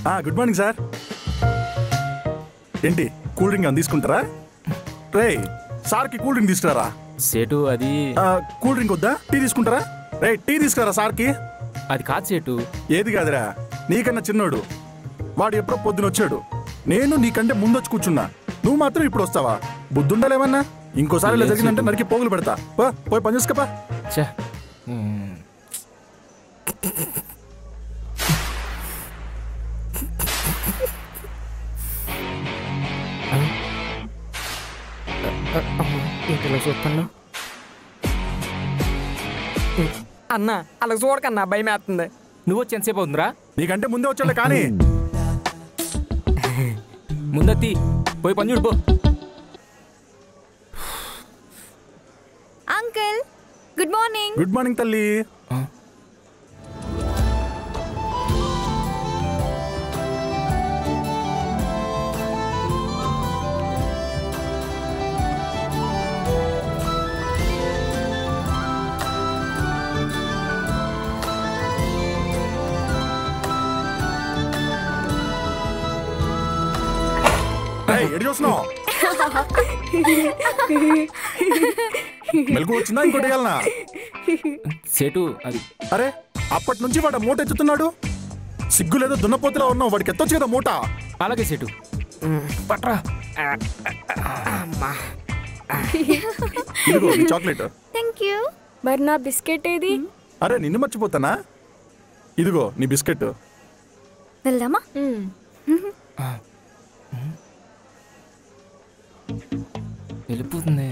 Good morning sir. ఏంటి cool drink అని తీసుకుంటారా? రే సార్కి కూల్ డ్రింక్ తీసుకురారా. సేటు అది కూల్ డ్రింక్ వద్దా? టీ తీసుకుంటారా? రే టీ తీసుకురారా సార్కి. అది కాదు సేటు. ఏది కాదురా, నీకన్నా చిన్నోడు వాడు ఎప్పుడో పొద్దున వచ్చాడు. నేను నీకంటే ముందొచ్చి కూర్చున్నా, నువ్వు మాత్రం ఇప్పుడు వస్తావా? బుద్ధుండాలేమన్నా? ఇంకోసారి ఇలా జరిగిందంటే నరికి పోగులు పెడతా. పోయి పని చేసుకోపా. చూస్తున్నా అన్నా అలా చూడకన్నా భయం వేస్తుంది. నువ్వు వచ్చి ఎంతసేపు అవుతుందిరా? నీకంటే ముందే వచ్చాడు కానీ ముందత్తి పోయి పని చూడు పో. Uncle good morning. Good morning తల్లి. ఎడి చూస్తున్నావు? మెలకు వచ్చిందా ఇంకోటి వెళ్ళనా? సేటు అది అరే అప్పటి నుంచి వాడు మూట ఎత్తుతున్నాడు. సిగ్గు లేదో దున్నపోతులా ఉన్నావు, వాడికి ఎత్తొచ్చు కదా మూట. అలాగే సేటు పట్రా. ఇదిగో నీ చాక్లెట్. థాంక్యూ. మరి నా బిస్కెట్ ఏది? అరే నిన్ను మర్చిపోతానా? ఇదిగో నీ బిస్కెట్. వెళ్దామా? వెళ్ళిపోతుంది.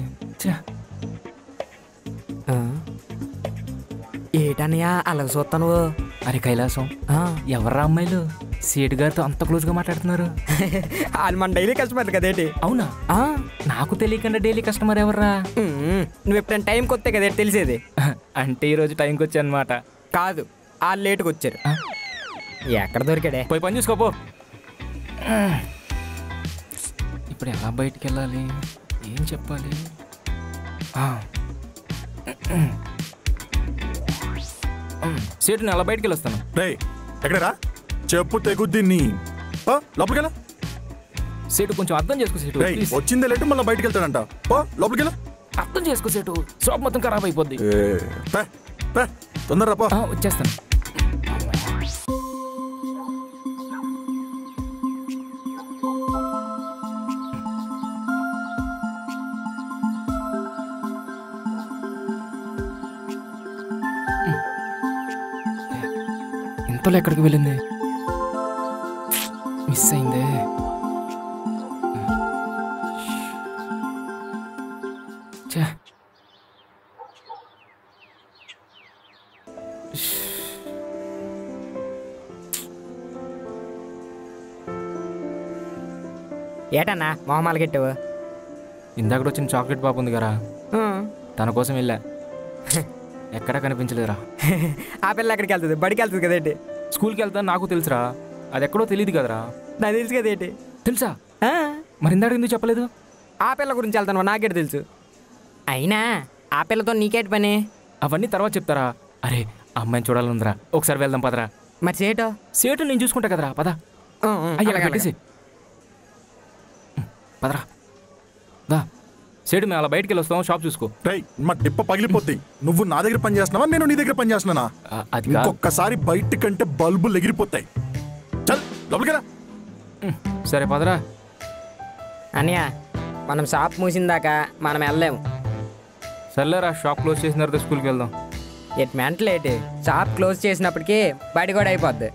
ఏటన్నయ్యా అలా చూస్తాను? అరే కైలాసం, ఎవర్రా అమ్మాయిలు సేటు గారితో అంత క్లోజ్ గా మాట్లాడుతున్నారు? వాళ్ళు మన డైలీ కస్టమర్ కదేటి. అవునా? నాకు తెలియకుండా డైలీ కస్టమర్ ఎవర్రా? నువ్వు ఎప్పుడైనా టైంకి వస్తే కదే తెలిసేది. అంటే ఈరోజు టైంకి వచ్చా అనమాట. కాదు, వాళ్ళు లేటుకు వచ్చారు. ఎక్కడ దొరికాడే? పోయి పని చూసుకోపో. ఇప్పుడు ఎలా బయటికి వెళ్ళాలి, ఏం చెప్పాలి? సేటు నేను అలా బయటికి వెళ్ళొస్తాను. రే ఎక్కడరా? చెప్పు తెగుద్ది నీ. లోపలికెళ్ళ. సేటు కొంచెం అర్థం చేసుకో సేటు. వచ్చిందే లేటు మళ్ళీ బయటికి వెళ్తాడంట. లోపలికెళ్ళ. అర్థం చేసుకో సేటు, షాప్ మొత్తం ఖరాబ్ అయిపోద్ది. తొందరరా పో. వచ్చేస్తాను. ఇంతలో ఎక్కడికి వెళ్ళింది? మిస్ అయిందే. ఏటన్నా మొహమాలు గెట్టావు? ఇందాక వచ్చిన చాక్లెట్ పాప ఉంది కదా, తన కోసం వెళ్ళా. ఎక్కడా కనిపించలేదురా. ఆ పిల్ల ఎక్కడికి వెళ్తుంది? బడికి వెళ్తుంది కదేంటి? స్కూల్కి వెళ్తా నాకు తెలుసురా, అది ఎక్కడో తెలియదు కదరా. నాకు తెలుసు కదేంటి? తెలుసా? మరి ఇందాక ఎందుకు చెప్పలేదు? ఆ పిల్ల గురించి వెళ్తాను నాకేటి తెలుసు. అయినా ఆ పిల్లతో నీకేటి పని? అవన్నీ తర్వాత చెప్తారా. అరే అమ్మాయిని చూడాలందరా, ఒకసారి వెళ్దాం పదరా. మరి సేటు? సేటు నేను చూసుకుంటా కదరా, పద. అయ్యా కట్టేసి పదరా. దా సేటు మేము అలా బయటికి వెళ్ళి వస్తాం, షాప్ చూసుకో. మా డిప్ప పగిలిపోద్ది. నువ్వు నా దగ్గర పని చేస్తున్నావా, నేను నీ దగ్గర పని చేస్తున్నానా? అది ఒక్కసారి బయట కంటే బల్బులు ఎగిరిపోతాయి. చల్ లోపలికి. సరే పదరా. అన్నయ్య మనం షాప్ మూసిందాకా మనం వెళ్ళలేము. సర్లేరా, షాప్ క్లోజ్ చేసిన తర్వాత స్కూల్కి వెళ్దాం. ఎట్ మెంటల్ ఏంటి? షాప్ క్లోజ్ చేసినప్పటికీ బయట కూడా అయిపోద్ది.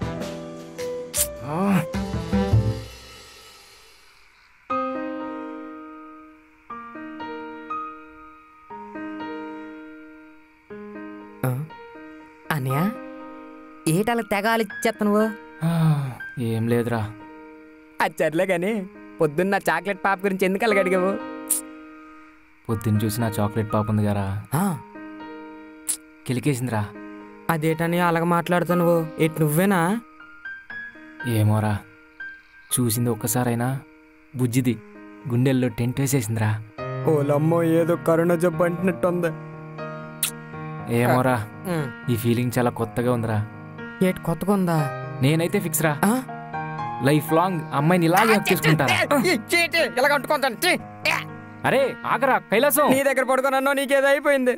అన్నయ్య ఏటాల తెగ ఆలోచిస్తాను నువ్వు? ఏం లేదురా. అది సర్లే కానీ పొద్దున్న చాక్లెట్ పాప గురించి ఎందుకు అలాగ అడిగావు? పొద్దున్న చూసి నా చాక్లెట్ పాప ఉంది కదా, కిలికేసిందిరా. అదేటని అలాగ మాట్లాడుతావు నువ్వు? ఎటు నువ్వేనా? ఏమోరా, చూసింది ఒక్కసారైనా బుజ్జిది గుండెల్లో టెంట్ వేసేసిందిరా. ఓలమ్మో, ఏదో కరోనా జబ్బు అంటున్నట్టుంది. ఏమోరా, ఈ ఫీలింగ్ చాలా కొత్తగా ఉందిరా. ఏటి కొత్తగా ఉందా? నేనైతే ఫిక్స్ రా. లైఫ్ లాంగ్ అమ్మాయిని ఇలాగే హక్ చేసుకుంటారా? ఇలా కట్టుకుంటాను అరే ఆగరా కైలాసం. నీ దగ్గర పడుకున్నాను, నీకేదో అయిపోయింది.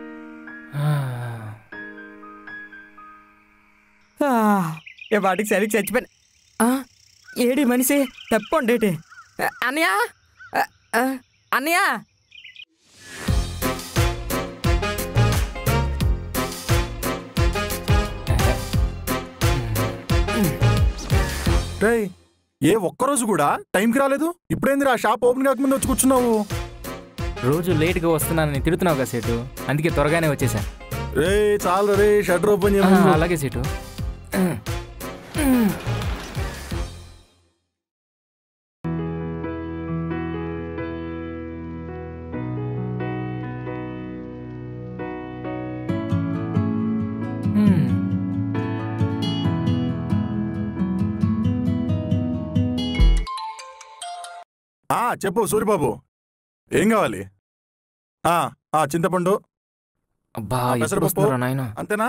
ఏ వాటికి సరిగ్గా చచ్చిపోయినా. ఏడి మనిషి తప్పండేటి. అన్నయ్య అన్నయ్య రేయ్, ఏ ఒక్కరోజు కూడా టైంకి రాలేదు. ఇప్పుడేందిరా షాప్ ఓపెన్ కాకముందు వచ్చి కూర్చున్నావు? రోజు లేట్గా వస్తున్నానని తిడుతున్నావు కదా సేటు, అందుకే త్వరగానే వచ్చేసా. రే చాలు రే, షట్టర్ ఓపెన్ చేయమను. అలాగే సేటు. చెప్పు సూరిబాబు, ఏం కావాలి? చింతపండు, అబ్బా పెసరపప్పు, వస్తున్నారా నాయన? అంతేనా?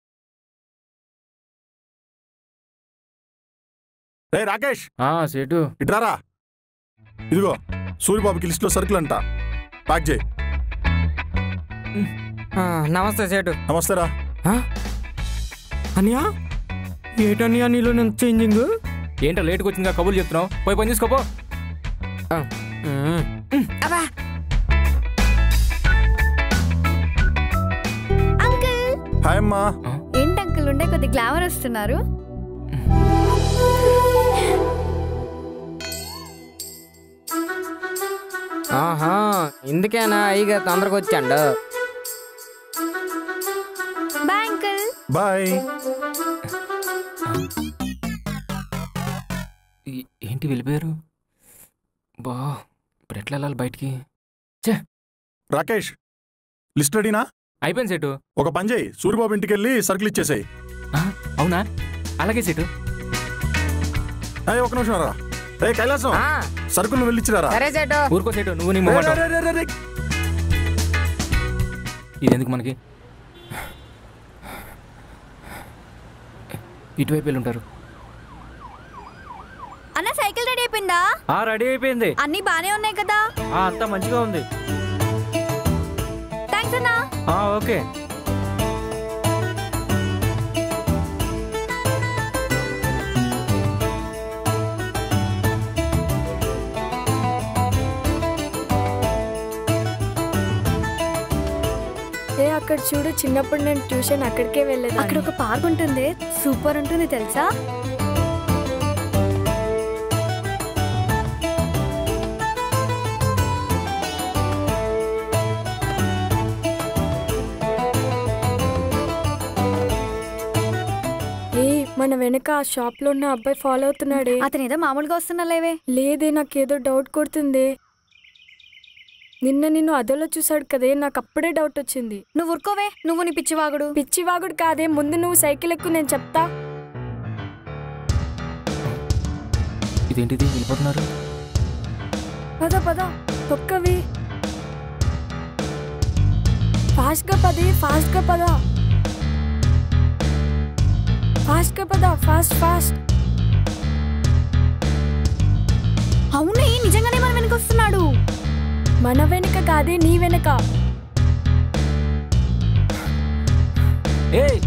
రే రాకేష్, సేటు ఇట్రారా. ఇదిగో సూరిబాబుకి లిస్ట్లో సరుకులు అంట, ప్యాక్ చేయి. నమస్తే సేటు. నమస్తేరా. అన్నయ్య ఏటన్నయ్య నీలో నేను చేంజింగ్? ఏంటో లేట్గా వచ్చిందిగా కబుర్లు చెప్తున్నావు, పోయి పని చేసుకోపో. అంకుల్, హాయ్ అమ్మా. ఏంటి అంకుల్ ఉండే కొద్ది గ్లామర్ వస్తున్నారు? ఆహా, ఇందుకేనా అయ్యగా తొందరగా వచ్చాండు. Bye uncle. బాయ్. ఏంటి వెళ్ళిపోయారు? బా ఇప్పుడు ఎట్లా వెళ్ళాలి బయటికి? రాకేష్, లిస్ట్ రెడీనా? అయిపోయింది సేటు. ఒక పని చేయి, సూరిబాబు ఇంటికి వెళ్ళి సరుకులు ఇచ్చేసాయి. అవునా? అలాగే సేటు. ఒక నిమిషం రా. రే కైలాసం, సరుకులు వెళ్ళిచ్చిరారా? సరే సేటు. ఊరుకో సేటు, నువ్వు నీ మొహమాట. ఇదెందుకు మనకి? ఇటువైపు వెళ్ళి ఉంటారు. అన్న సైకిల్ రెడీ అయిపోయిందా? రెడీ అయిపోయింది. అన్ని బానే ఉన్నాయి కదా? అంతా మంచిగా ఉంది. థ్యాంక్స్ అన్నా. ఓకే. అక్కడ చూడు, చిన్నప్పుడు నేను ట్యూషన్ అక్కడికే వెళ్ళేది. అక్కడ ఒక పార్క్ ఉంటుంది, సూపర్ ఉంటుంది తెలుసా? మన వెనక ఆ షాప్ లో ఉన్న అబ్బాయి ఫాలో అవుతున్నాడే. అతను ఏదో మామూలుగా వస్తున్నా లేవే. లేదే, నాకేదో డౌట్ కొడుతుంది. నిన్ను అదోలో చూసాడు కదే, నాకు అప్పుడే డౌట్ వచ్చింది. నువ్వు ఊరుకోవే, నువ్వు నీ పిచ్చివాగుడు. పిచ్చివాగుడు కాదే, ముందు నువ్వు సైకిల్ ఎక్కు, నేను చెప్తా. ఇదేంటిది వెళ్ళిపోతున్నారు? పద పద, తొక్కవి. ఫాస్ట్ గా పది, ఫాస్ట్ గా పద, ఫాస్ట్ గా పద, ఫాస్ట్ ఫాస్ట్. అవునే, నిజంగానే మన వెనక వస్తున్నాడు. మన వెనక కాదే, నీ వెనక. ఏయ్,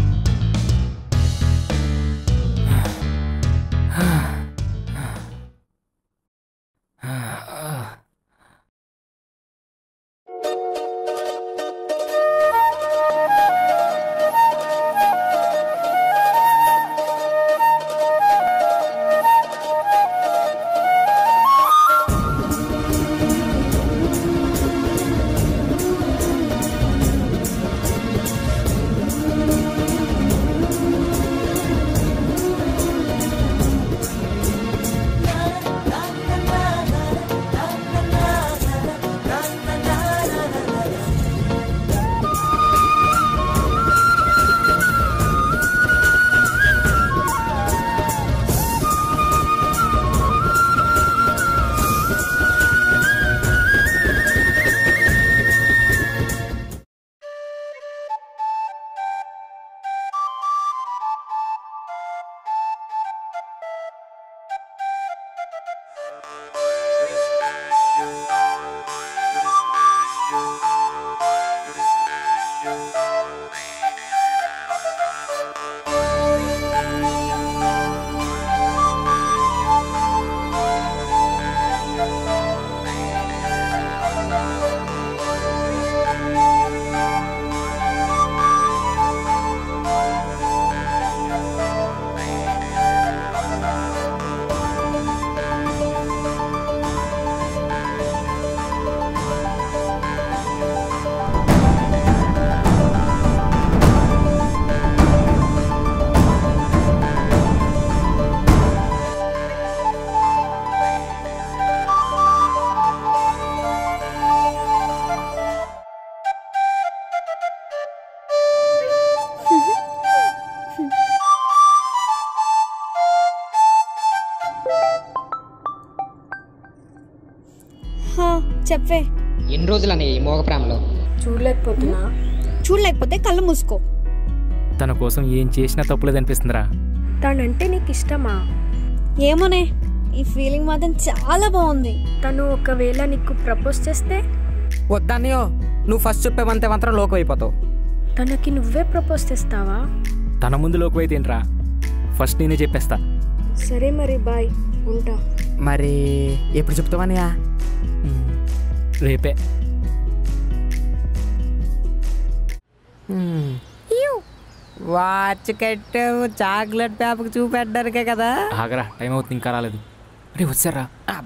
చెప్పే. ఎన్ని రోజులని ఈ మోగ ప్రేమలో చూడలేకపోతున్నా. చూడలేకపోతే కళ్ళు మూసుకో. తన కోసం ఏం చేసినా తప్పులేదు అనిపిస్తుందిరా. తనంటే నీకు ఇష్టమా? ఏమోనే, ఈ ఫీలింగ్ మాత్రం చాలా బాగుంది. తను ఒకవేళ నీకు ప్రపోజ్ చేస్తే? వద్దన్నయ్యో, నువ్వు ఫస్ట్ చెప్పేవంతే మాత్రం లోకం అయిపోతావు. తనకి నువ్వే ప్రపోజ్ చేస్తావా? తన ముందు లోకు అయితే ఏంట్రా, ఫస్ట్ నేనే చెప్పేస్తా. సరే మరి, బాయ్, ఉంటా. మరి ఎప్పుడు చెప్తావన్నయ్యా? రేపే. వాచ్ కట్టావు, చాక్లెట్ పేపర్కి చూపెట్టడానికే కదా. ఆగరా, టైం అవుతుంది, ఇంకా రాలేదు. అరే వచ్చారా?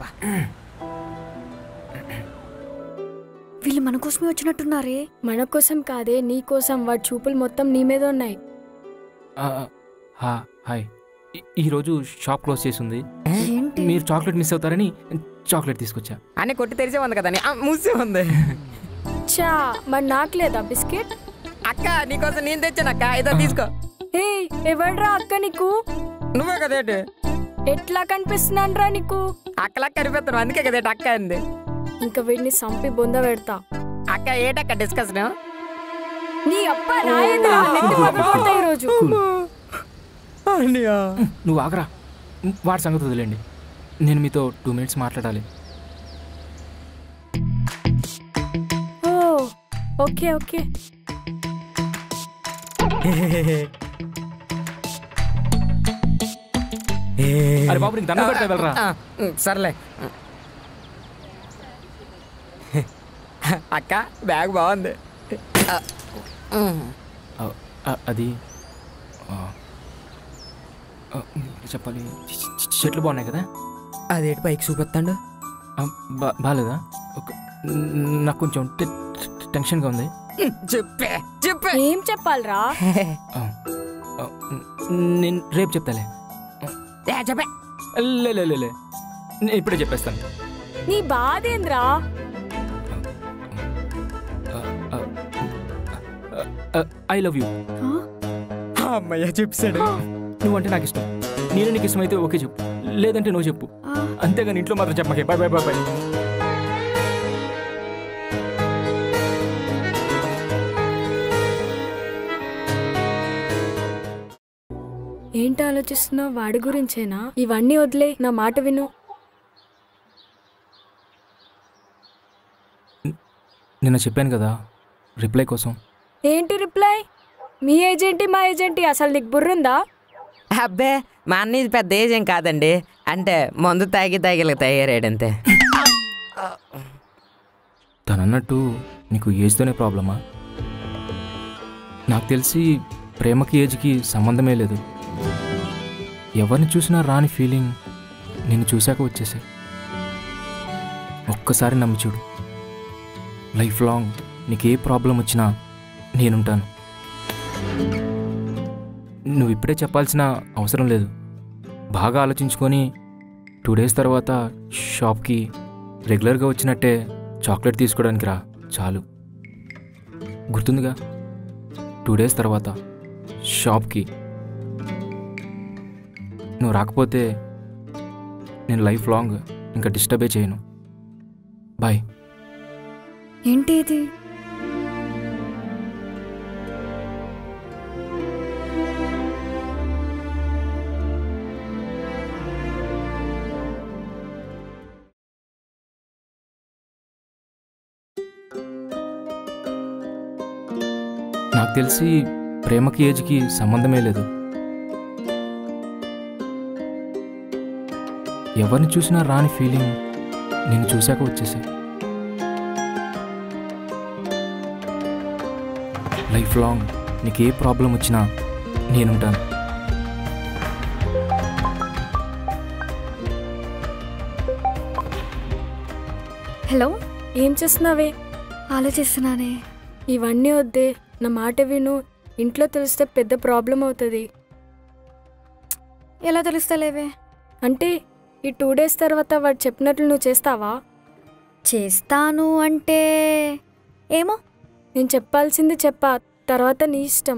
వీళ్ళు మన కోసమే వచ్చినట్టున్నారే. మన కోసం కాదే, నీ కోసం. వాడి చూపులు మొత్తం నీ మీద ఉన్నాయి. హాయ్, ఈరోజు షాప్ క్లోజ్ చేసి ఉంది. ఏంటి? మీరు చాక్లెట్ మిస్ అవుతారని చాక్లెట్ తీసుకొచ్చా. అని కొట్టి తెరిచే ఉంది కదా, మూసే ఉంది. చా, మరి నాకు లేదా బిస్కెట్? అక్క నీకోసం నేను తెచ్చానక్క, ఇదో తీసుకో. హే, ఎవడ్రా అక్క నీకు? నువ్వే కదేటి? ఎట్లా కనిపిస్తున్నానరా నీకు? అక్కలా కనిపిస్తాను, అందుకే కదేటి అక్క అంది. ఇంకా వీడిని సంపి బొంద పెడతా. అక్క ఏటక్క డిస్కషన్? నీ అప్ప రాయేంద్రా, నెత్తి పగలగొడతా ఈరోజు. నువ్వు ఆగరా, వాడి సంగతి వదిలేండి. నేను మీతో 2 minutes మాట్లాడాలి. ఓ, ఓకే ఓకే. అరే బాబు, నీకు దండం పెడతా వెళ్ళరా. సర్లే అక్క, బ్యాగ్ బాగుంది. అది చెప్పాలి, చెట్లు బాగున్నాయి కదా. అదేంటి పైకి చూపిస్తాడు? బాగాలేదా? నాకు కొంచెం టెన్షన్గా ఉంది. చెప్పే చెప్పే. ఏం చెప్పాలరా? నేను రేపు చెప్తాలే. చెప్పే. లే నేను ఇప్పుడే చెప్పేస్తాను. నీ బాధేంద్రా? I love you. అమ్మయ్య చెప్పాడు. నువ్వంటే నాకు ఇష్టం, నేను నీకు ఇష్టమైతే ఓకే చెప్పు, లేదంటే నువ్వు చెప్పు. అంతేగాని ఇంట్లో మాత్రం చెప్పకే. Bye bye bye bye. ఏంటి ఆలోచిస్తున్నావు? వాడి గురించేనా? ఇవన్నీ వదిలే, నా మాట విను. నిన్న చెప్పాను కదా రిప్లై కోసం. ఏంటి రిప్లై? మీ ఏజెంటి మా ఏజెంటి, అసలు నీకు బుర్రుందా? అబ్బే, మా అన్నది పెద్ద ఏజ్ ఏం కాదండి, అంటే మందు తాగి తయారాడంతే. తనన్నట్టు నీకు ఏజ్తోనే ప్రాబ్లమా? నాకు తెలిసి ప్రేమకి ఏజ్కి సంబంధమే లేదు. ఎవరిని చూసినా రాని ఫీలింగ్ నిన్ను చూశాక వచ్చేసాయి. ఒక్కసారి నమ్మి చూడు, లైఫ్ లాంగ్ నీకు ఏ ప్రాబ్లం వచ్చినా నేనుంటాను. నువ్వు ఇప్పుడే చెప్పాల్సిన అవసరం లేదు. బాగా ఆలోచించుకొని 2 days తర్వాత షాప్కి రెగ్యులర్గా వచ్చినట్టే చాక్లెట్ తీసుకోవడానికి రా, చాలు. గుర్తుందిగా? 2 days తర్వాత షాప్కి. నువ్వు రాకపోతే నేను లైఫ్ లాంగ్ ఇంకా డిస్టర్బే చేయను. బాయ్. ఏంటి ఇది? నాకు తెలిసి ప్రేమకి ఏజ్కి సంబంధమే లేదు. ఎవరిని చూసినా రాని ఫీలింగ్ నిన్ను చూశాక వచ్చేసాయి. లైఫ్ లాంగ్ నీకు ఏ ప్రాబ్లం వచ్చినా నేనుంటాను. హలో, ఏం చేస్తున్నావే? ఆలోచిస్తున్నానే. ఇవన్నీ వద్దే, నా మాట విను. ఇంట్లో తెలిస్తే పెద్ద ప్రాబ్లం అవుతుంది. ఎలా తెలుస్తలేవే? అంటే ఈ 2 days తర్వాత వాడు చెప్పినట్లు నువ్వు చేస్తావా? చేస్తాను అంటే ఏమో. నేను చెప్పాల్సింది చెప్పా, తర్వాత నీ ఇష్టం.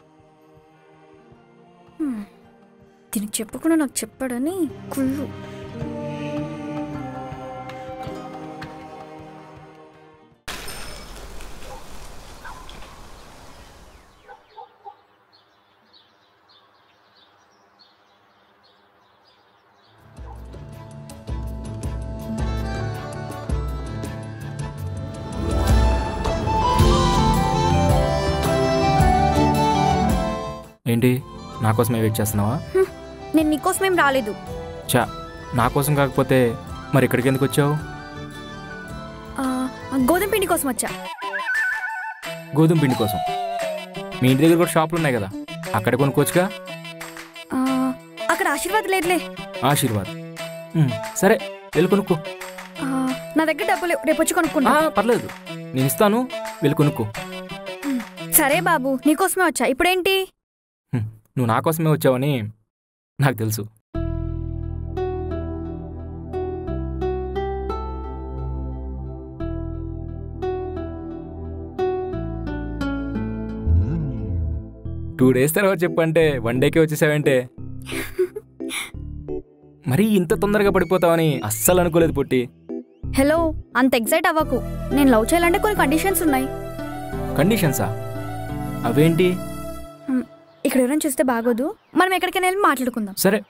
దీనికి చెప్పకుండా నాకు చెప్పాడని కుళ్ళు. ఏంటి నా కోసమే వెయిట్ చేస్తున్నావా? నేను నీకోసమేం రాలేదు. చా, నా కోసం కాకపోతే మరి ఇక్కడికి ఎందుకు వచ్చావు? గోధుమ పిండి కోసం వచ్చా. గోధుమ పిండి కోసం? మీ ఇంటి దగ్గర కూడా షాపులు ఉన్నాయి కదా, అక్కడ కొనుక్కోవచ్చుగా. అక్కడ ఆశీర్వాద్ లేదులే. ఆశీర్వాద్? సరే, వెళ్ళి కొనుక్కో. నా దగ్గర డబ్బులు రేపు వచ్చి కొనుక్కుంటా. పర్లేదు, నేను ఇస్తాను, వెళ్ళి కొనుక్కో. సరే బాబు, నీకోసమే వచ్చా. ఇప్పుడేంటి? నువ్వు నా కోసమే వచ్చావని నాకు తెలుసు. టూ డేస్ తర్వాత చెప్పంటే 1 డేకే వచ్చేసావంటే. మరీ ఇంత తొందరగా పడిపోతావని అస్సలు అనుకోలేదు పొట్టి. హలో, అంత ఎక్సైట్ అవ్వకు. నేను లవ్ చేయాలంటే కొన్ని కండిషన్స్ ఉన్నాయి. కండిషన్సా? అవేంటి? ఇక్కడ ఎవరైనా చూస్తే బాగోదు. మనం ఎక్కడికైనా వెళ్ళి మాట్లాడుకుందాం. సరే,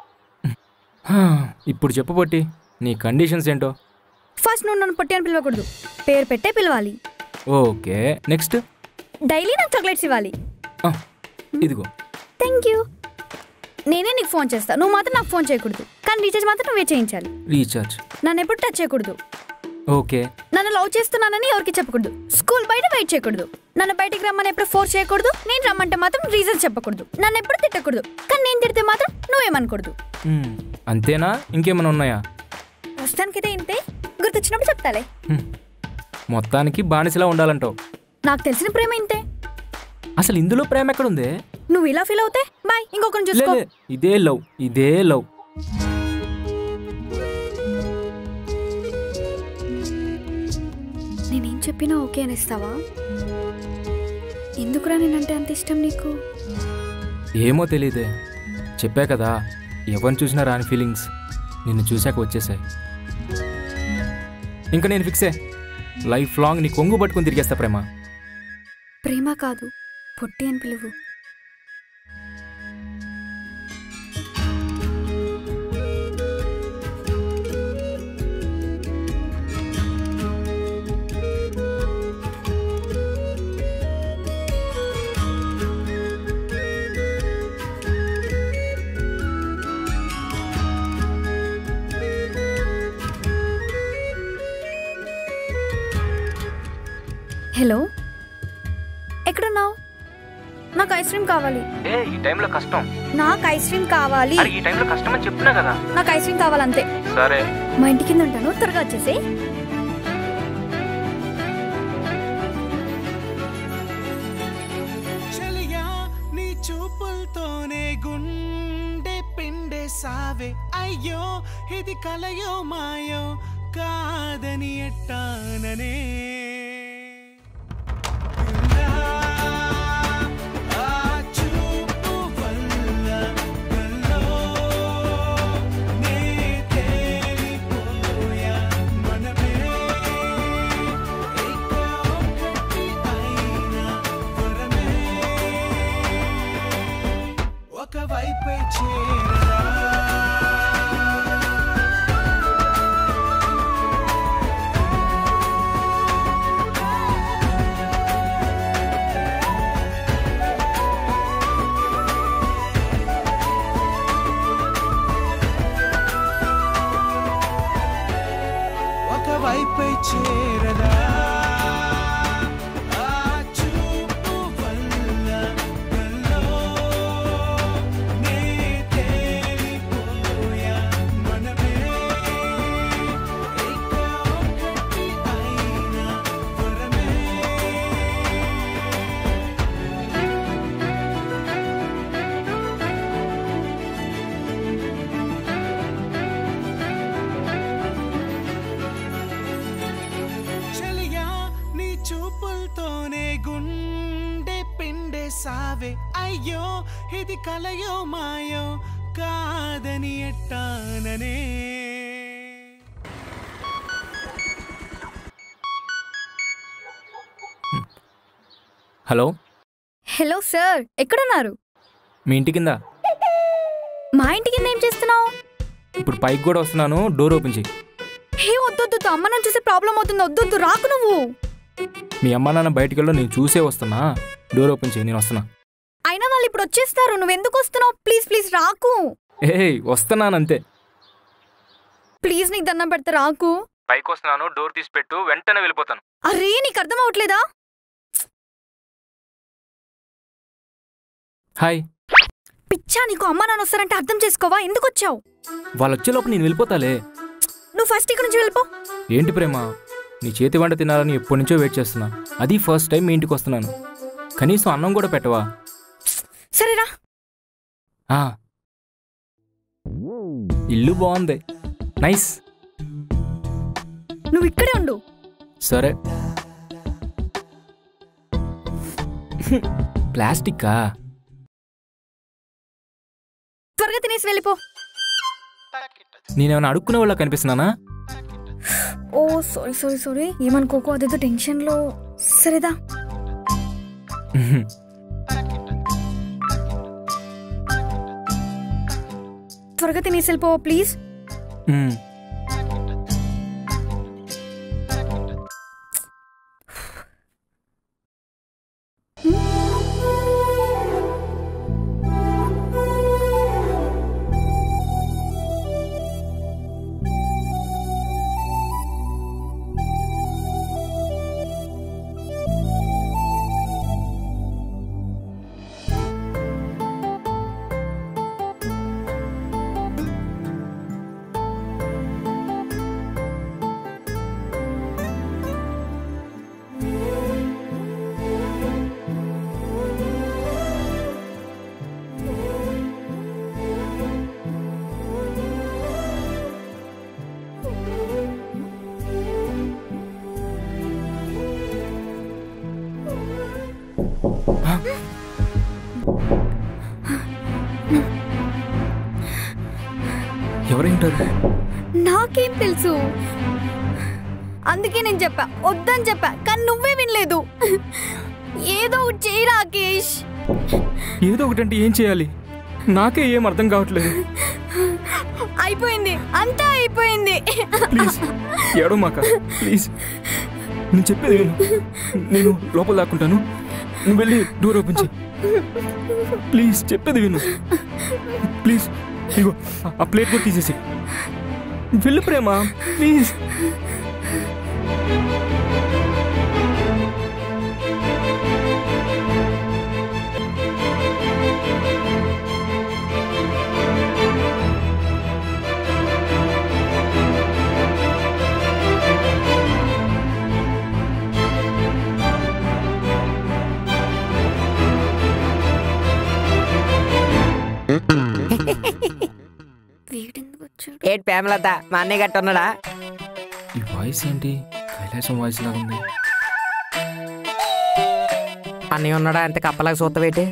ఇప్పుడు చెప్పు పొట్టి, నీ కండిషన్స్ ఏంటో. ఫస్ట్ నువ్వు నన్ను పొట్టి అని పిలవకూడదు, పేరు పెట్టే పిలవాలి. Okay, next? డైలీ నాకు చాక్లెట్స్ ఇవ్వాలి. ఇదిగో. Thank you. నేనే నీకు ఫోన్ చేస్తా, నువ్వు మాత్రం నాకు ఫోన్ చేయకూడదు. కానీ రీఛార్జ్ మాత్రం నువ్వే చేయించాలి. రీఛార్జ్? నన్ను ఎప్పుడు టచ్ చేయకూడదు. ఓకే. నన్ను లవ్ చేస్తున్నానని ఎవరికి చెప్పకూడదు. స్కూల్ బయట వెయిట్ చేయకూడదు. నన్ను బయటికి రమ్మని ఎప్పుడు ఫోర్స్ చేయకూడదు. నేను రమ్మంటే మాత్రం రీజన్ చెప్పకూడదు. నన్ను ఎప్పుడు తిట్టకూడదు. కానీ నేను తిడితే మాత్రం నువ్వేమనకూడదు. అంతేనా? ఇంకేమైనా ఉన్నాయా? ప్రస్తుతానికైతే ఇంతే, గుర్తొచ్చినప్పుడు చెప్తాలే. మొత్తానికి బానిసలా ఉండాలంటావు. నాకు తెలిసిన ప్రేమ ఇంతే. అసలు ఇందులో ప్రేమ ఎక్కడుంది? నువ్వు ఇలా ఫీల్ అవుతే బాయ్, ఇంకొకరిని చూసుకో. ఇదే లవ్, ఇదే లవ్. నేనేం చెప్పినా ఓకే అనిస్తావా? ఎందుకురా నేనంటే అంత ఇష్టం నీకు? ఏమో తెలియదే, చెప్పా కదా, ఎవరిని చూసినా రాని ఫీలింగ్స్ నిన్ను చూశాక వచ్చేసాయి. ఇంకా నేను ఫిక్సే, లైఫ్ లాంగ్ నీ కొంగు పట్టుకుని తిరిగేస్తా. ప్రేమ ప్రేమ కాదు, పొట్టి అని పిలువు. హలో, ఎక్కడున్నావు? నాకు ఐస్ క్రీమ్ కావాలి. ఈ టైంలో కష్టం. నాకు ఐస్ క్రీమ్ కావాలి. ఈ టైంలో కష్టం అని చెప్తున్నా కదా. నాకు ఐస్ క్రీమ్ కావాలంతే. సరే, మా ఇంటి కింద ఉంటాను, త్వరగా వచ్చేసి. చలియా నీ చూపులతోనే గుండె పిండే సావే. అయ్యో ఇది కలయో మాయో కాదని ఎట్టాననే. ఒకవైపే చేరరా ఒకవైపే చేరరా చూపులతోనే గుండె పిండే సావే. అయ్యో ఇది కలయో మాయో కాదని ఎట్టాననే. హలో. హలో సార్, ఎక్కడున్నారు? మీ ఇంటి కింద. మా ఇంటి కింద ఏం చేస్తున్నావు? ఇప్పుడు పైకి కూడా వస్తున్నాను, డోర్ ఓపెన్ చేయి. హే వద్దొద్దు, అమ్మ నన్ను చూసే ప్రాబ్లం అవుతుంది. వద్దొద్దు, రాకు నువ్వు. మీ అమ్మ నాన్న బయటికి వెళ్ళో, నేను చూసే వస్తున్నా. డోర్ ఓపెన్ చేయి, నేను వస్తున్నా. అయినా వాళ్ళు ఇప్పుడు వచ్చేస్తారు. నువ్వెందుకు వస్తున్నావు? ప్లీజ్ ప్లీజ్ రాకు. వస్తున్నానంతే. ప్లీజ్ నీకు దండం పెడతా రాకు. పైకి వస్తున్నాను, డోర్ తీసి పెట్టు, వెంటనే వెళ్ళిపోతాను. అరే నీకు అర్థం అవట్లేదా? హాయ్. పిచ్చా, నీకు అమ్మ నాన్న వస్తారంటే అర్థం చేసుకోవా? ఎందుకు వచ్చావు? వాళ్ళు వచ్చేలోపు నేను వెళ్ళిపోతాలే. నువ్వు ఫస్ట్ ఇక్కడ నుంచి వెళ్ళిపో. ఏంటి ప్రేమ, నీ చేతి వంట తినాలని ఎప్పటి నుంచో వెయిట్ చేస్తున్నా. అది ఫస్ట్ టైం మీ ఇంటికి వస్తున్నాను. కనీసం అన్నం కూడా పెట్టవా? సరేరా. ఇల్లు బాగుంది, నైస్. నువ్వు ఇక్కడే ఉండు. సరే. ప్లాస్టిక్కా? త్వరగా తినేసి వెళ్ళిపో. నేనేమైనా అడుక్కునే వాళ్ళ కనిపిస్తున్నానా? ఓ సారీ సారీ సారీ, ఏమనుకోకు, అదేదో టెన్షన్లో. సరేదా. త్వరగా తినేసి వెళ్ళిపో ప్లీజ్. ఎవరేంటారు? నాకేం తెలుసు? అందుకే నేను చెప్పా, వద్దని చెప్పా, కానీ నువ్వే వినలేదు. ఏదో ఒకటి చేయి రాకేష్. ఏదో ఒకటంటే ఏం చేయాలి? నాకే ఏం అర్థం కావట్లేదు. అయిపోయింది, అంతా అయిపోయింది. ప్లీజ్ ఏడవమాక, ప్లీజ్. నేను చెప్పేది విను. నేను లోపల దాక్కుంటాను, నువ్వు వెళ్ళి డోర్ ఓపెన్ చేయి. ప్లీజ్ చెప్పేది విను, ప్లీజ్. ఇగో ఆ ప్లేట్ కూడా తీసేసి వెళ్ళు ప్రేమ, ప్లీజ్. ఏంటి ప్రేమలత, మా అన్నయ్య గట్ట ఉన్నాడా? ఈ వాయిస్ ఏంటి కైలాసం వాయిస్ లాగా ఉంది? అన్నయ్య ఉన్నాడా? అంత కప్పలాగా చూస్తావేటి?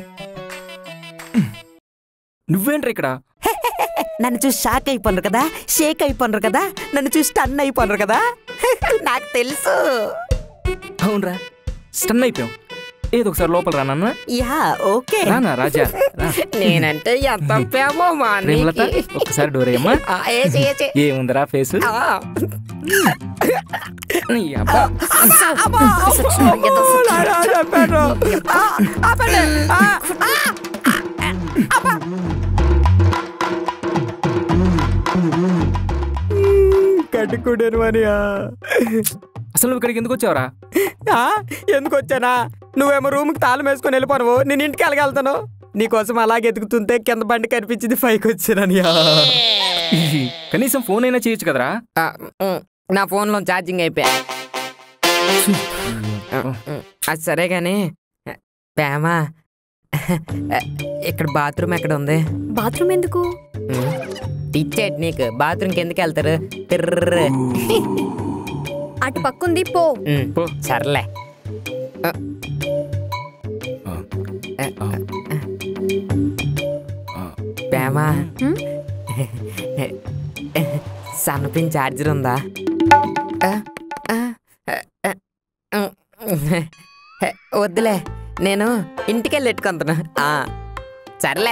నువ్వేంట్రా ఇక్కడ? నన్ను చూసి షాక్ అయిపోయినారు కదా, షేక్ అయిపోయినారు కదా, నన్ను చూసి స్టన్ అయిపోయినారు కదా. నాకు తెలుసు. అవునరా, స్టన్ అయిపోయాం. ఏదో ఒకసారి లోపల రానన్న. యా ఓకే రానా రాజా. నేనంటే ఎంత ప్రేమో మా ప్రేమలత, ఒక్కసారి డోర్ అయ్యమ్మా. ఏముందరా ఫేస్? కట్టుకుంటాను అని. అసలు నువ్వు ఇక్కడికి ఎందుకు వచ్చావురా? ఎందుకు వచ్చానా? నువ్వేమో రూమ్కి తాళం వేసుకొని వెళ్ళిపోను, నేను ఇంటికి వెళ్ళగలుగుతాను. నీకోసం అలాగే ఎదుగుతుంటే కింద బండి కనిపించింది, పైకి వచ్చానని. కనీసం ఫోన్ అయినా చేయొచ్చు కదరా? నా ఫోన్లో ఛార్జింగ్ అయిపోయా. అది సరే గాని ప్రేమ, ఇక్కడ బాత్రూమ్ ఎక్కడ ఉంది? బాత్రూమ్ ఎందుకు? ఇచ్చేటి నీకు. బాత్రూమ్కి ఎందుకు వెళ్తారు? తిర్ర అటు పక్కుంది, పో. సర్లే. ప్రేమ, సన్నపిన్ ఛార్జర్ ఉందా? వద్దులే, నేను ఇంటికెళ్ళి ఎట్టుకుంటున్నా. సర్లే.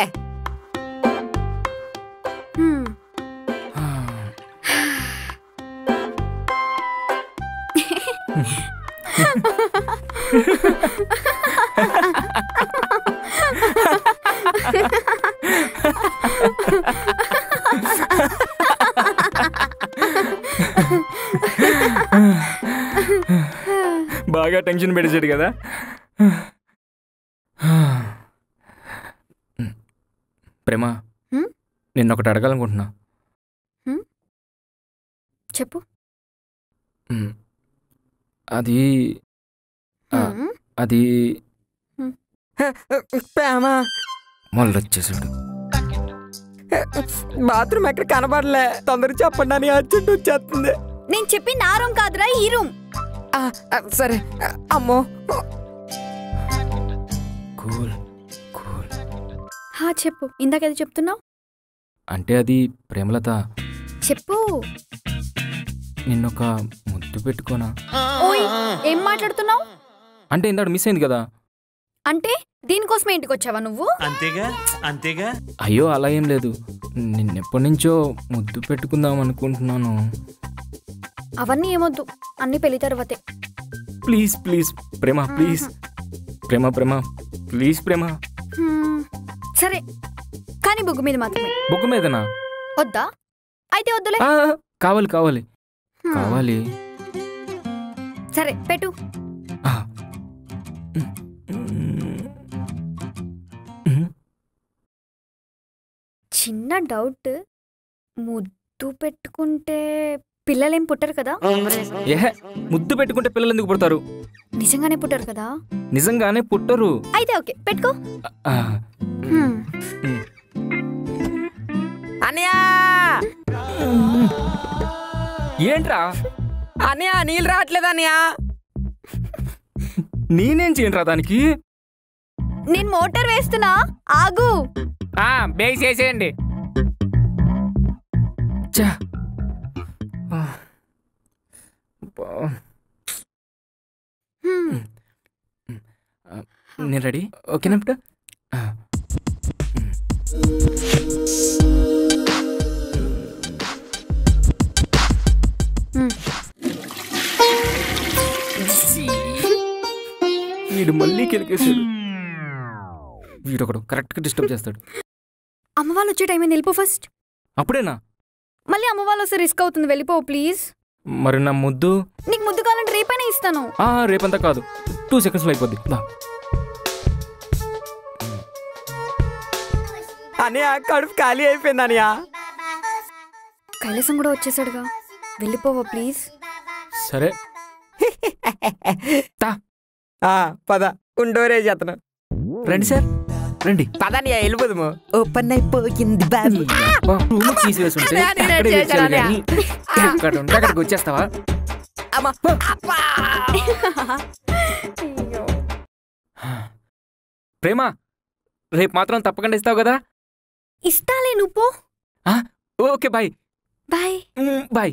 బాగా టెన్షన్ పెట్టేసాడు కదా. ప్రేమ, నిన్నొకటి అడగాలనుకుంటున్నా. చెప్పు. అది అది ప్రేమ మళ్ళీ వచ్చేసాడు. బాత్రూమ్ ఎక్కడ కనబడలే, తొందరగా చెప్పండి అని అర్జెంట్ వచ్చేస్తుంది. నేను చెప్పి నా రూమ్ కాదురా, ఈ రూమ్. సరే. అమ్మో. Cool cool. చెప్పు, ఇందాక ఏదో చెప్తున్నావు. అంటే అది ప్రేమలత, చెప్పు. నిన్నొక ముద్దు పెట్టుకోనా? ఓయ్, ఏం మాట్లాడుతున్నావు? అంటే ఇందాక మిస్ అయింది కదా. అంటే దీనికోసమే ఇంటికి వచ్చావా నువ్వు? అంతేగా. అయ్యో అలా ఏం లేదు, నిన్నెప్పటి నుంచో ముద్దు పెట్టుకుందాం అనుకుంటున్నాను. అవన్నీ ఏమొద్దు, అన్ని పెళ్లి తర్వాతే. Please please Prema, please Prema Prema, please Prema. సరే, కానీ బుగ్గు మీద మాత్రమే. బుక్ మీదనా? వద్దా? అయితే వద్దులే. కావాలి కావాలి కావాలి. సరే పెట్టు. చిన్న డౌట్, ముద్దు పెట్టుకుంటే పిల్లలేం పుట్టరు కదా? ఏహే, ముద్దు పెట్టుకుంటే పిల్లలు ఎందుకు పుడతారు? నిజంగానే పుట్టరు కదా? నిజంగానే పుట్టరు. అయితే ఓకే, పెట్టుకో. అన్నయ్య, ఏంట్రా అన్నయ్య నీళ్ళు రావట్లేదు అన్నయ్య. నేనేం చేయనురా దానికి? నేను మోటార్ వేస్తున్నా, ఆగు. బేస్ చేసేయండి. నేను రెడీ, ఓకేనా? వీడు మళ్ళీ కెలికేసాడు. వీడొకడు కరెక్ట్గా డిస్టర్బ్ చేస్తాడు. అమ్మ వాళ్ళు వచ్చే టైం వెళ్ళిపో ఫస్ట్. అప్పుడేనా? మళ్ళీ అమ్మ వాళ్ళు వస్తే రిస్క్ అవుతుంది, వెళ్ళిపో ప్లీజ్. మరి నా ముద్దు? నీకు ముద్దు కావాలంటే రేపైనా ఇస్తాను. రేపంతా కాదు, 2 secondsలో అయిపోద్ది. అన్నయ్య కడుపు ఖాళీ అయిపోయింది అన్నయ్య. కైలాసం కూడా వచ్చేసాడుగా, వెళ్ళిపోవా ప్లీజ్. సరే పద, ఉండోరే చేతను. రండి సార్, రండి. పదన్నయ్య వెళ్ళిపోదాము. ఓపెన్ అయిపోయింది బాబు. రూమ్ తీసివేసుంటే అక్కడికి వచ్చేస్తావా? ప్రేమ, రేపు మాత్రం తప్పకుండా ఇస్తావు కదా? ఇస్తాలే, నువ్వు పో. Okay, bye bye bye.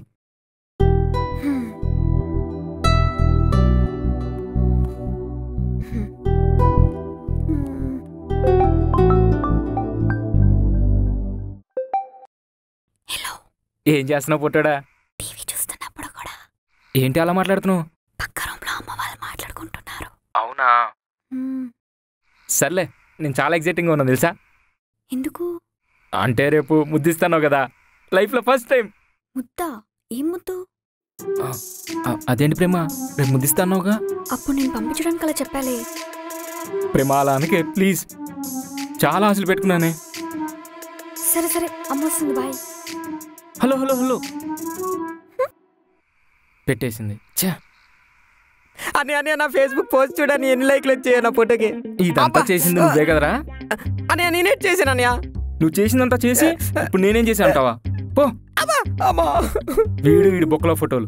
ఏం చేస్తున్నావు పుట్టాడా? టీవీ చూస్తున్నప్పుడు కూడా. ఏంటి అలా మాట్లాడుతున్నావు? పక్క రూమ్లో అమ్మ వాళ్ళు మాట్లాడుకుంటున్నారు. అవునా? సర్లే, నేను చాలా ఎక్సైటింగ్గా ఉన్నాను తెలుసా. ఎందుకు? అంటే రేపు ముద్దిస్తాను కదా, లైఫ్లో ఫస్ట్ టైం. ముద్దా? ఏం ముద్దు? అదేంటి ప్రేమ, రేపు ముద్దిస్తానుగా. అప్పుడు నేను పంపించడానికి అలా చెప్పాలి. ప్రేమ అలా అనకే ప్లీజ్, చాలా ఆశలు పెట్టుకున్నానే. సరే సరే, అమ్మ వస్తుంది, బాయ్. హలో హలో హలో పెట్టేసింది. అన్నయ్య నా ఫేస్బుక్ పోస్ట్ చూడని ఎన్ని లైక్లు వచ్చాయో నా ఫోటోకి. ఇదంతా చేసింది నువ్వే కదరా? అన్నయ్య నేనే చేశాను అన్నయ్య. నువ్వు చేసిందంతా చేసి ఇప్పుడు నేనేం చేసి అంటావా? పో. వీడు బొక్కలో ఫోటోలు.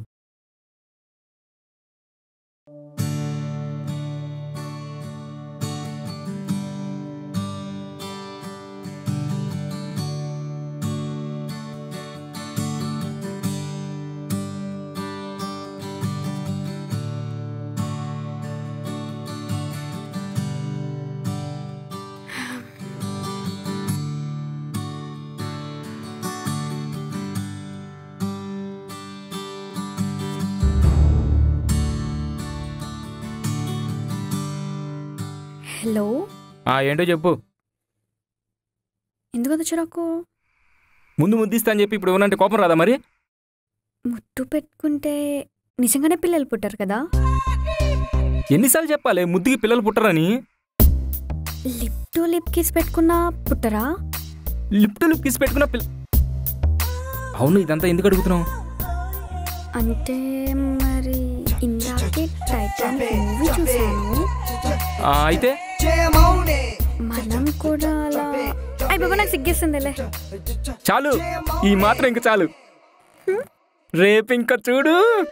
హలో, ఏంటో చెప్పు. ఎందుకంత చిరాకు? ముందు ముద్దిస్తా అని చెప్పి ఇప్పుడు ఏమనంటే కోపం రాదా మరి? ముద్దు పెట్టుకుంటే నిజంగానే పిల్లలు పుట్టారు కదా? ఎన్నిసార్లు చెప్పాలి ముద్దుకి పిల్లలు పుట్టరని? లిప్ టు లిప్ కిస్ పెట్టుకున్నా పుట్టరా? లిప్ టు లిప్ కిస్ పెట్టుకున్న అవును, ఇదంతా ఎందుకు అడుగుతున్నావు? అంటే మరి ఇందాకే టైటానిక్ మూవీ చూసాను. అయితే మనం కూడా అలా అయిపోయి నాకు సిగ్గేస్తుందిలే. చాలు, ఈ మాత్రం ఇంకా చాలు. రేపు ఇంకా చూడు.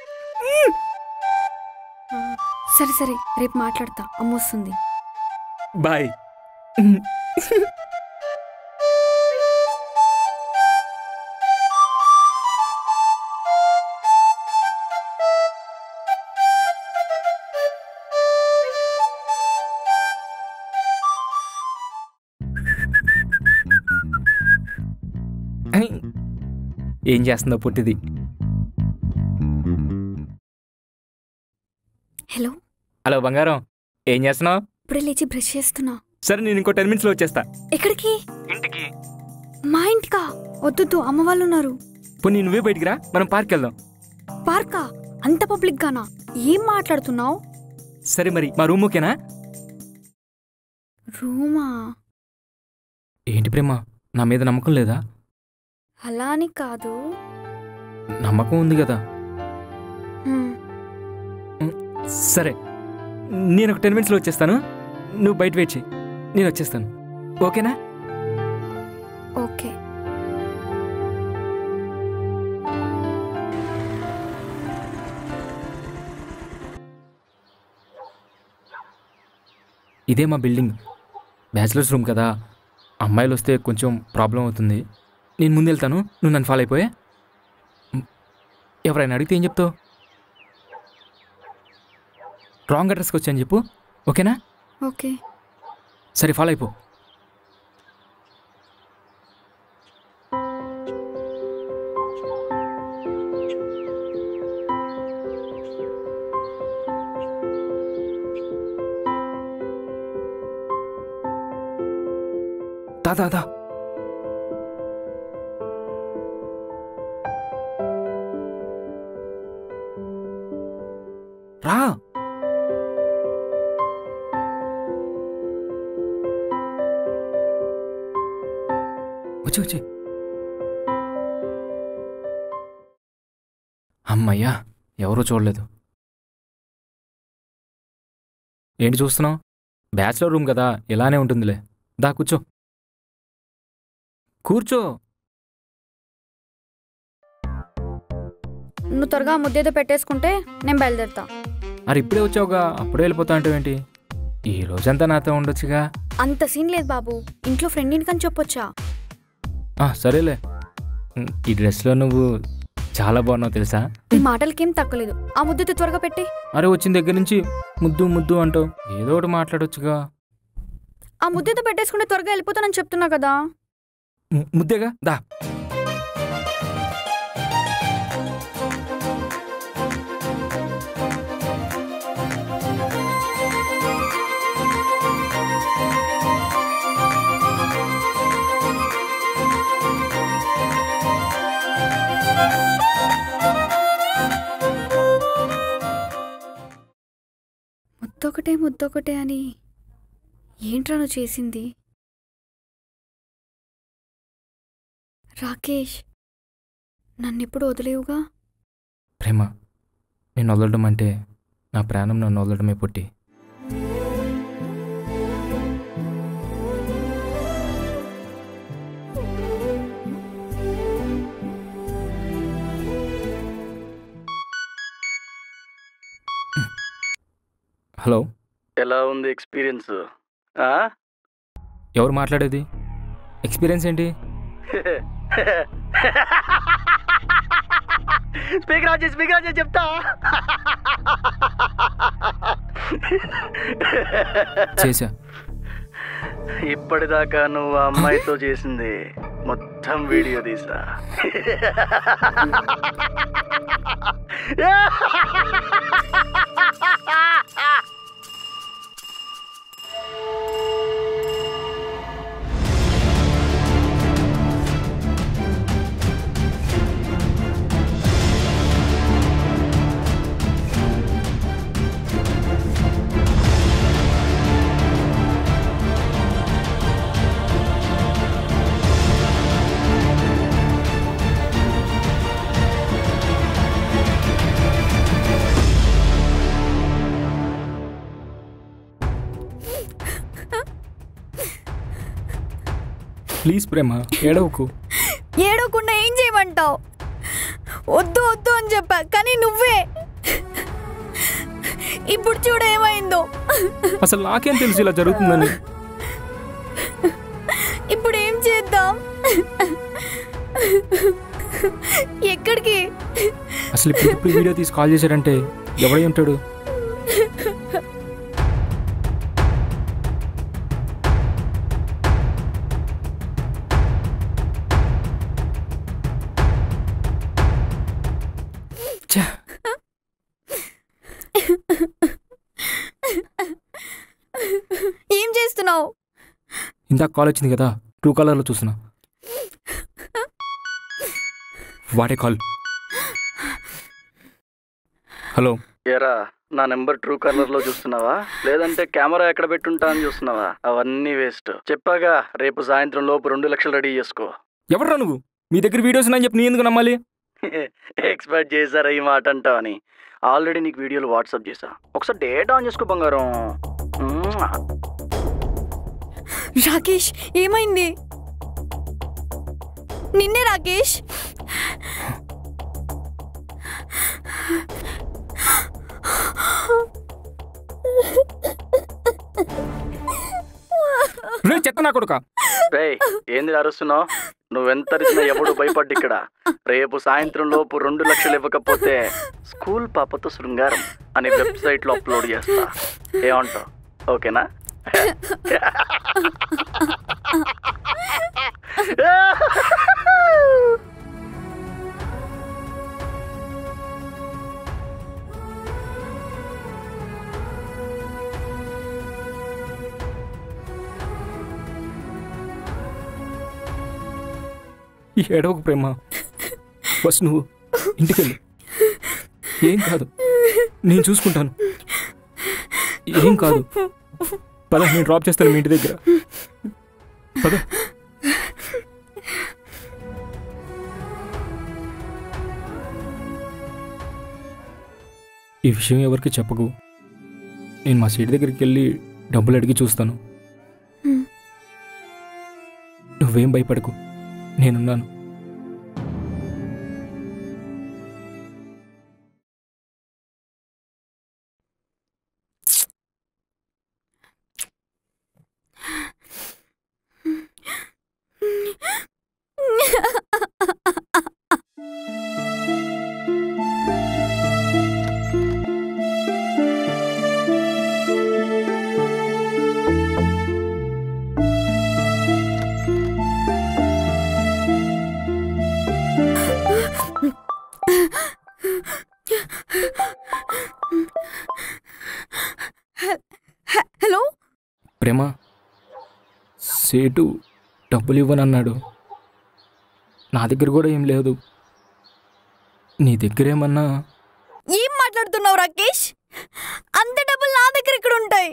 సరే సరే, రేపు మాట్లాడతా, అమ్మొస్తుంది. బాయ్. ఏం చేస్తుందో పుట్టిది. హలో హలో బంగారం, ఏం చేస్తున్నావు? ఇప్పుడే లేచి బ్రష్ చేస్తున్నా. సరే, నేను ఇంకో 10 minutes లో వచ్చేస్తా. ఎక్కడికి? ఇంటికి. మా ఇంటికా? వద్దు, అమ్మ వాళ్ళు ఉన్నారు. పోనీ నువ్వే బయటికి రా, మనం పార్క్ వెళ్దాం. పార్కా? అంత పబ్లిక్ గానా? ఏం మాట్లాడుతున్నావు? సరే మరి, మా రూమ్ ఓకేనా? రూమా? ఏంటి ప్రేమ, నా మీద నమ్మకం లేదా? అలా అని కాదు. నమ్మకం ఉంది కదా. సరే, నేను ఒక 10 minutes లో వచ్చేస్తాను. నువ్వు బయట వెయిట్ చేయి, నేను వచ్చేస్తాను. ఓకేనా? ఓకే. ఇదే మా బిల్డింగ్, బ్యాచిలర్స్ రూమ్ కదా. అమ్మాయిలు వస్తే కొంచెం ప్రాబ్లం అవుతుంది. నేను ముందు వెళ్తాను, నువ్వు నన్ను ఫాలో అయిపోయా. ఎవరైనా అడిగితే ఏం చెప్తావు? రాంగ్ అడ్రస్కి వచ్చాను చెప్పు, ఓకేనా? ఓకే. సరే, ఫాలో అయిపో. దా రా. వచ్చి అమ్మయ్యా, ఎవరూ చూడలేదు. ఏంటి చూస్తున్నావు? బ్యాచిలర్ రూమ్ కదా, ఇలానే ఉంటుందిలే. దా కూర్చో. నువ్వు త్వరగా ముద్దేదో పెట్టేసుకుంటే నేను బయలుదేరుతా. మరి ఇప్పుడే వచ్చావుగా, అప్పుడే వెళ్ళిపోతా అంటావేంటి? ఈ రోజంతా నాతో ఉండొచ్చుగా. అంత సీన్ లేదు బాబు, ఇంట్లో ఫ్రెండ్ ఇంటికని చెప్పొచ్చా? సరేలే. ఈ డ్రెస్లో నువ్వు చాలా బాగున్నావు తెలుసా? ఈ మాటలకేం తక్కువలేదు. ఆ ముద్దతో త్వరగా పెట్టి. అరే, వచ్చిన దగ్గర నుంచి ముద్దు ముద్దు అంటావు, ఏదో ఒకటి మాట్లాడొచ్చుగా. ఆ ముద్దతో పెట్టేసుకుంటే త్వరగా వెళ్ళిపోతానని చెప్తున్నా కదా. ముద్దేగా, దా. ముద్దొకటే అని ఏంట్రా నువ్వు చేసింది? రాకేష్, నన్నెప్పుడు వదిలేవుగా? ప్రేమ, నేను వదలడం అంటే నా ప్రాణం నన్ను వదలడమే పుట్టి. హలో, ఎలా ఉంది ఎక్స్పీరియన్స్? ఎవరు మాట్లాడేది? ఎక్స్పీరియన్స్ ఏంటి? స్పీకర్ ఆన్ చేసి చెప్తా. చేసా. ఇప్పటిదాకా నువ్వు ఆ అమ్మాయితో చేసింది మొత్తం వీడియో తీసా. ప్లీజ్ ప్రేమ ఏడవకు. ఏడవకుండా ఏం చేయమంటావు? వద్దు వద్దు అని చెప్పా, కానీ నువ్వే. ఇప్పుడు చూడు ఏమైందో. అసలు నాకేం తెలుసు ఇలా జరుగుతుందని. ఇప్పుడు ఏం చేద్దాం? ఎక్కడికి? అసలు ఇప్పుడు వీడియో తీసి కాల్ చేశారంటే ఎవడై ఉంటాడు? ఏం చేస్తున్నావు? ఇందాక కాల్ వచ్చింది కదా, ట్రూ కాలర్లో చూస్తున్నా. వాడే కాల్. హలో. ఏరా, నా నెంబర్ ట్రూ కాలర్ లో చూస్తున్నావా, లేదంటే కెమెరా ఎక్కడ పెట్టుంటా అని చూస్తున్నావా? అవన్నీ వేస్ట్. చెప్పాగా, రేపు సాయంత్రం లోపు 2 లక్షలు రెడీ చేసుకో. ఎవరా నువ్వు? మీ దగ్గర వీడియోస్ ఉన్నాయని చెప్పి నీ ఎందుకు నమ్మాలి? ఎక్స్పెక్ట్ చేశారా ఈ మాట అంటావని? ఆల్రెడీ నీకు వీడియోలు వాట్సాప్ చేశా, ఒకసారి డేట్ ఆన్ చేసుకో బంగారం. రాకేష్, ఏమైంది? నిన్నే రాకేష్. చెత్త నా కొడుకా. ఏంది అరుస్తున్నావు? నువ్వెంత అరిచినా ఎవడు భయపడ్డు ఇక్కడ. రేపు సాయంత్రం లోపు 2 లక్షలు ఇవ్వకపోతే స్కూల్ పాపతో శృంగారం అని వెబ్సైట్ లో అప్లోడ్ చేస్తా. ఏమంటావు? ఓకేనా? ఏడవకు ప్రేమ. ఫస్ట్ నువ్వు ఇంటికెళ్ళు. ఏం కాదు, నేను చూసుకుంటాను. ఏం కాదు. పద, నేను డ్రాప్ చేస్తాను మీ ఇంటి దగ్గర. పద. ఈ విషయం ఎవరికి చెప్పకు. నేను మా సీట్ దగ్గరికి వెళ్ళి డబ్బులు అడిగి చూస్తాను. నువ్వేం భయపడకు, నేనున్నాను. హలో ప్రేమ, సేటు డబ్బులు ఇవ్వనన్నాడు. నా దగ్గర కూడా ఏం లేదు. నీ దగ్గర ఏమన్నా? ఏం మాట్లాడుతున్నావు రాకేష్? అంత డబ్బులు నా దగ్గర ఇక్కడ ఉంటాయి.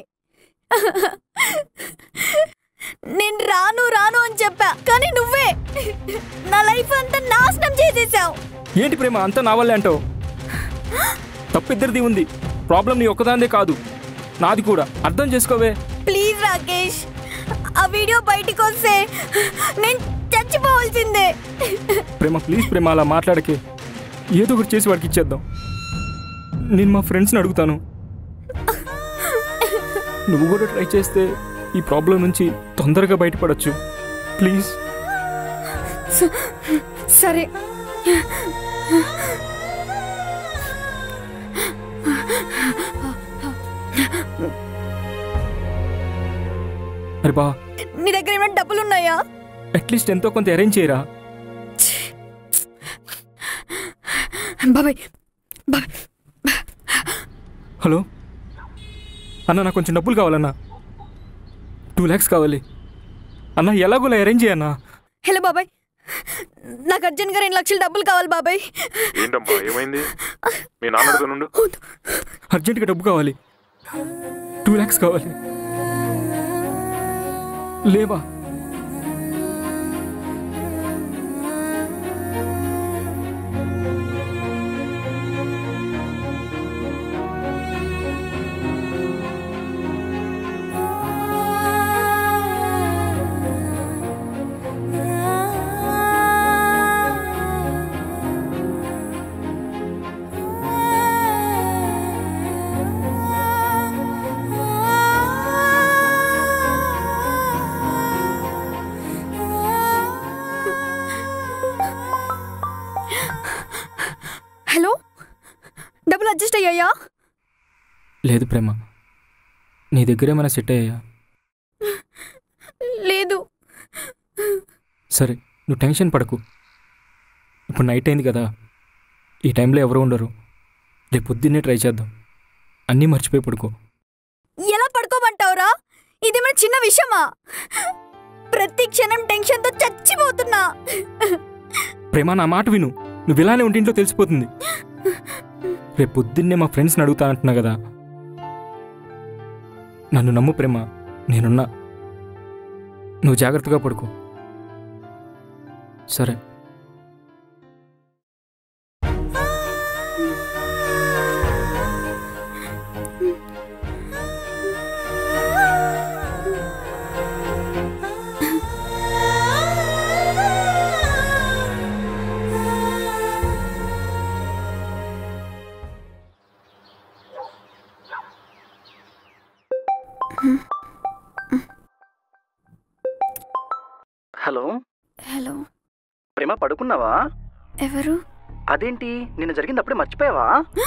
నేను రాను రాను అని చెప్పా, కానీ నువ్వే నా లైఫ్ అంతా నాశనం చేసేసావు. ఏంటి ప్రేమ అంతా నా వల్లే అంటావు? తప్పిద్దరిది ఉంది. ప్రాబ్లం నీ ఒక్కదాందే కాదు, నాది కూడా. అర్థం చేసుకోవే. ప్లీజ్ రాకేష్, ఆ వీడియో బయటికి వస్తే నేను చచ్చిపోవాల్సిందే. ప్రేమ ప్లీజ్ ప్రేమ, అలా మాట్లాడకే. ఏదో ఒకటి చేసి వాడికి ఇచ్చేద్దాం. నేను మా ఫ్రెండ్స్ని అడుగుతాను. నువ్వు కూడా ట్రై చేస్తే ఈ ప్రాబ్లం నుంచి తొందరగా బయటపడచ్చు. ప్లీజ్. సరే. అరే బా, నీ దగ్గర ఏమైనా డబ్బులు ఉన్నాయా? అట్లీస్ట్ ఎంతో కొంత అరేంజ్ చేయరా. బాబాయ్ బాబాయ్. హలో అన్న, నాకు కొంచెం డబ్బులు కావాలన్నా. 2 lakhs కావాలి అన్న. ఎలాగోలా అరేంజ్ చేయన్నా. హలో బాబాయ్, నాకు అర్జెంట్గా 2 లక్షలు డబ్బులు కావాలి బాబాయ్. ఏంటమ్మా ఏమైంది? మీ నాన్నతో నుండు. అర్జెంటుగా డబ్బు కావాలి. 2 lakhs కావాలి. లేవా? అడ్జస్ట్ అయ్యాయా? లేదు ప్రేమ, నీ దగ్గర ఏమైనా సెట్ అయ్యాయా? లేదు. సరే, నువ్వు టెన్షన్ పడకు. ఇప్పుడు నైట్ అయింది కదా, ఈ టైంలో ఎవరు ఉండరు. రేపు పొద్దున్నే ట్రై చేద్దాం. అన్నీ మర్చిపోయి పడుకో. ఎలా పడుకోమంటావురా? ఇదేమైనా చిన్న విషయమా? ప్రతి క్షణం టెన్షన్తో చచ్చిపోతున్నా. ప్రేమ, నా మాట విను. నువ్వు ఇలానే ఉంటే ఇంట్లో తెలిసిపోతుంది. రేపు పొద్దున్నే మా ఫ్రెండ్స్ని అడుగుతానంటున్నా కదా. నన్ను నమ్ము ప్రేమ, నేనున్నా. నువ్వు జాగ్రత్తగా పడుకో, సరే? హలో హలో, ప్రేమ, పడుకున్నావా? ఎవరు? అదేంటి, నిన్న జరిగింది అప్పుడే మర్చిపోయావా?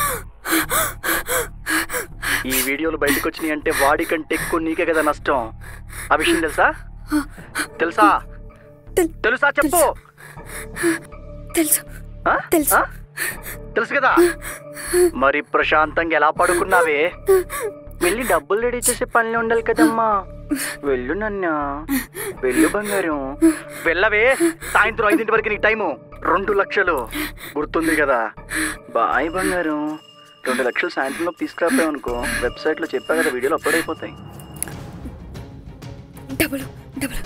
ఈ వీడియోలు బయటకు వచ్చినాయి అంటే వాడికంటే ఎక్కువ నీకే కదా నష్టం. ఆ విషయం తెలుసా? తెలుసా? తెలుసా చెప్పు. తెలుసు. తెలుసు. తెలుసు కదా. మరి ప్రశాంతంగా ఎలా పడుకున్నావే? వెళ్ళి డబ్బులు రెడీ చేసే పనిలో ఉండాలి కదమ్మా. వెళ్ళు నన్నా, వెళ్ళు బంగారం, వెళ్ళవే. సాయంత్రం 5 వరకు నీకు టైము. 2 లక్షలు గుర్తుంది కదా. బాయ్ బంగారం. 2 లక్షలు సాయంత్రంలో తీసుకురాపోయావనుకో, వెబ్సైట్లో చెప్పా కదా, వీడియోలు అప్లోడ్ అయిపోతాయి. డబ్బులు డబ్బులు.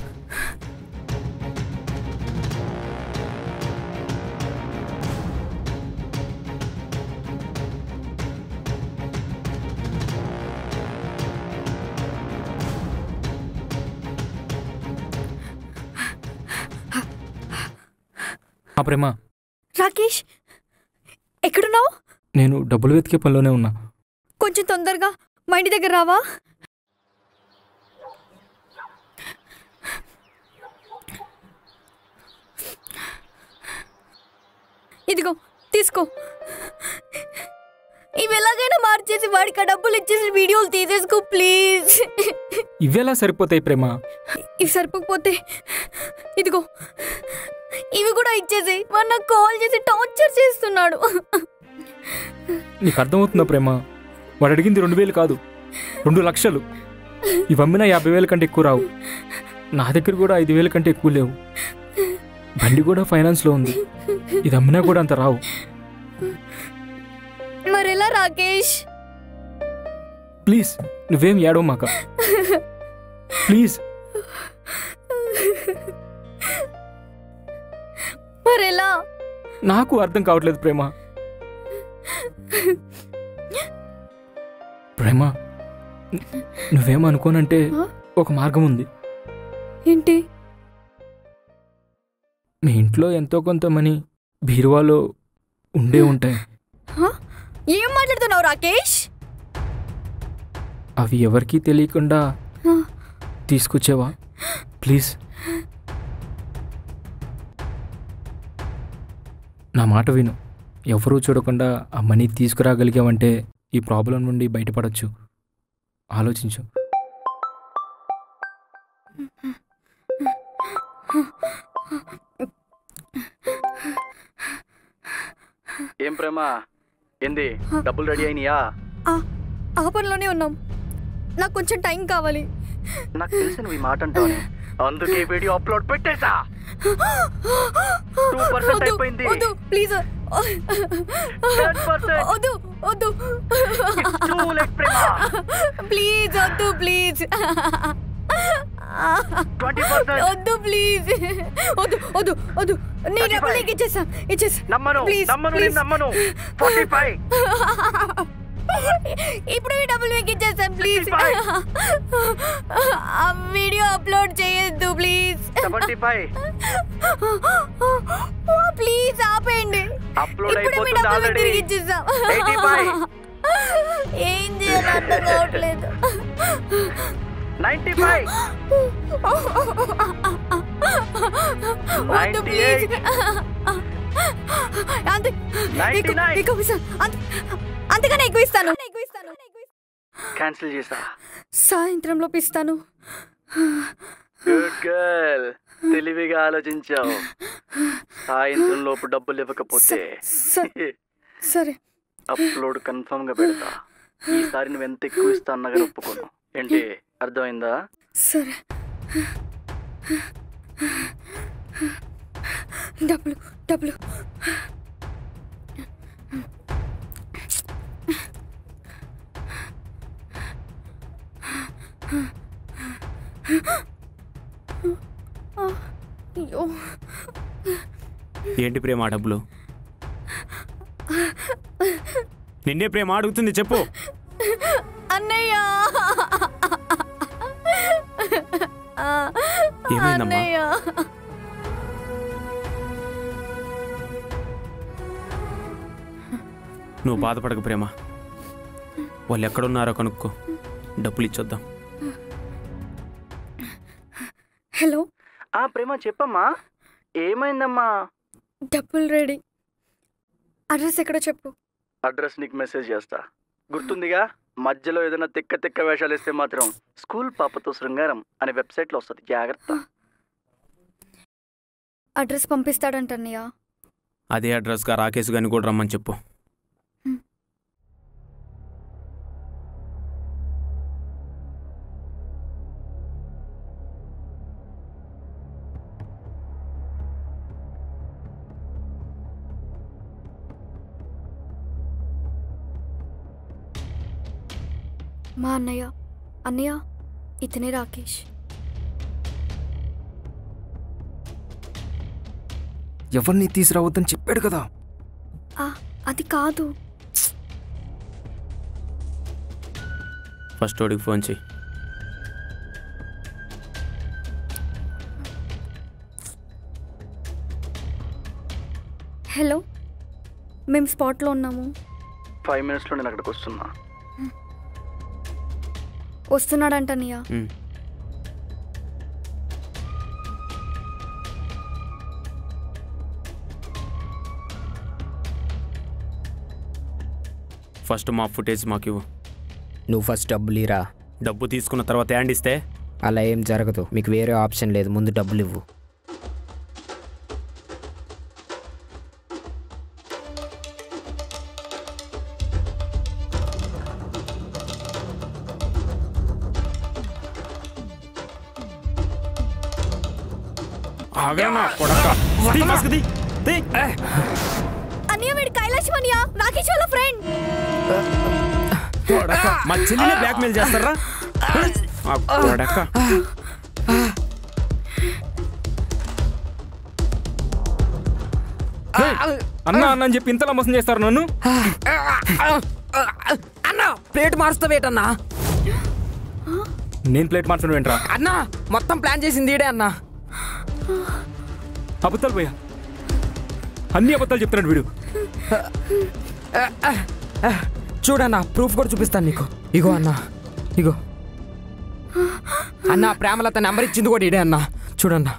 ప్రేమ. రాకేష్, ఎక్కడున్నావు? నేను డబ్బులు వెతికే పనిలోనే ఉన్నా. కొంచెం తొందరగా మా ఇంటి దగ్గర రావా? ఇదిగో తీసుకో. ఇవి ఎలాగైనా మార్చేసి వాడికి ఆ డబ్బులు ఇచ్చేసి వీడియోలు తీసేసుకో ప్లీజ్. ఇవేలా సరిపోతాయి ప్రేమ? ఇవి సరిపోకపోతే ఇదిగో ఇవి కూడా ఇచ్చేసి. వాడు నాకు కాల్ చేసి టార్చర్ చేస్తున్నాడు. నీకు అర్థమవుతుందా ప్రేమ? వాడు అడిగింది 2,000 కాదు, 2 లక్షలు. ఇవి అమ్మినా 50,000 కంటే ఎక్కువ రావు. నా దగ్గర కూడా 5,000 కంటే ఎక్కువ లేవు. బండి కూడా ఫైనాన్స్లో ఉంది. ఇది అమ్మినా కూడా అంత రావు. మరెలా రాకేష్? ప్లీజ్ నువ్వేం ఏడవమాక, ప్లీజ్. మరెలా? నాకు అర్థం కావట్లేదు ప్రేమ. ప్రేమ, నువ్వేమనుకోనంటే ఒక మార్గం ఉంది. ఏంటి? మీ ఇంట్లో ఎంతో కొంత మనీ బీరువాలో ఉండే ఉంటాయి. ఏం మాట్లాడుతున్నావు రాకేష్? అవి ఎవరికీ తెలియకుండా తీసుకొచ్చేవా ప్లీజ్? నా మాట విను. ఎవరూ చూడకుండా ఆ మనీ తీసుకురాగలిగావంటే ఈ ప్రాబ్లం నుండి బయటపడవచ్చు. ఆలోచించు. ఏం ప్రేమ, ఏంది? డబ్బులు రెడీ అయినాయా? ఆ పనిలోనే ఉన్నాం. నాకు కొంచెం టైం కావాలి. నాకు తెలిసి నువ్వు ఈ మాట అంటావు, అందుకే వీడియో అప్లోడ్ పెట్టేసా. 2% అయిపోయింది. వద్దు ప్లీజ్. 10%. వద్దు వద్దు ప్లీజ్. వద్దు ప్లీజ్. 20%. వద్దు ప్లీజ్. వద్దు వద్దు వద్దు. నేను డబ్బులు నీకు ఇచ్చేసా. నమ్మను, నేను నమ్మను. 45. ఇప్పుడు ఈ డబ్బులు మీకు ఇచ్చేసాను ప్లీజ్. ఆ వీడియో అప్లోడ్ చేయొద్దు ప్లీజ్. 75. ప్లీజ్ ఆపేయండి. అప్లోడ్ ఇప్పుడు మీ డబ్బులు తిరిగి ఇచ్చేసాం. 85. ఏం చేయాలో అర్థం కావట్లేదు. 95. వద్దు ప్లీజ్. 99. అంతే కొద్దిగానే ఎక్కువ ఇస్తాను. క్యాన్సిల్ చేసా. సాయంత్రంలోపు ఇస్తాను. గుడ్ గర్ల్, తెలివిగా ఆలోచించావు. సాయంత్రం లోపు డబ్బులు ఇవ్వకపోతే సరే అప్లోడ్ కన్ఫర్మ్ గా పెడతా. ఈసారి నువ్వు ఎంత ఎక్కువ ఇస్తా అన్నగా ఒప్పుకోను. ఏంటి, అర్థమైందా? సరే. డబ్బులు డబ్బులు అయ్యో. ఏంటి ప్రేమ డబ్బులు? నిన్నే ప్రేమ అడుగుతుంది, చెప్పు. అన్నయ్య ఏమైందమ్మా? నువ్వు బాధపడకు ప్రేమ, వాళ్ళు ఎక్కడున్నారో కనుక్కో, డబ్బులు ఇచ్చొద్దాం. హలో. ప్రేమ చెప్పమ్మా, ఏమైందమ్మా? డబ్బులు రెడీ. అడ్రస్ ఎక్కడో చెప్పు. అడ్రస్ నీకు మెసేజ్ చేస్తా, గుర్తుందిగా? మధ్యలో ఏదైనా తిక్క తిక్క వేషాలు ఇస్తే మాత్రం స్కూల్ పాపతో శృంగారం అనే వెబ్సైట్లో వస్తుంది, జాగ్రత్త. అడ్రస్ పంపిస్తాడంటన్నయ్య. అదే అడ్రస్గా రాకేష్ గారిని కూడా రమ్మని చెప్పు. మా అన్నయ్య. అన్నయ్య, ఇతనే రాకేష్. ఎవరిని తీసుకురావద్దని చెప్పాడు కదా. అది కాదు. ఫస్ట్ వాడికి ఫోన్ చెయ్యి. హలో, మేము స్పాట్లో ఉన్నాము. 5 minutesలో నేను అక్కడికి వస్తున్నా. వస్తున్నాడంటన్నయ్య. ఫస్ట్ మా ఫుటేజ్ మాకు ఇవ్వు. నువ్వు ఫస్ట్ డబ్బులు ఇరా. డబ్బు తీసుకున్న తర్వాత హ్యాండ్ ఇస్తే అలా ఏం జరగదు. మీకు వేరే ఆప్షన్ లేదు, ముందు డబ్బులు ఇవ్వు. అన్నయ్య, వీడు కైలాష్ అన్నయ్య, రాకేష్ వాళ్ళ ఫ్రెండ్. మా చెల్లిని బ్లాక్మెయిల్ చేస్తారా? అన్నా అన్న అని చెప్పి ఇంతలా మోసం చేస్తారు నన్ను. అన్నా, ప్లేట్ మారుస్తావేటన్నా? నేను ప్లేట్ మార్చడం ఏంట్రా? అన్నా, మొత్తం ప్లాన్ చేసింది ఈడే అన్నా. అబద్ధాలు పోయా, అన్ని అబద్ధాలు చెప్తున్నాడు వీడు. చూడన్నా, ప్రూఫ్ కూడా చూపిస్తాను నీకు. ఇగో అన్నా, ఇగో అన్నా, ప్రేమలత నెంబర్ ఇచ్చింది కూడా ఇడే అన్నా. చూడన్నా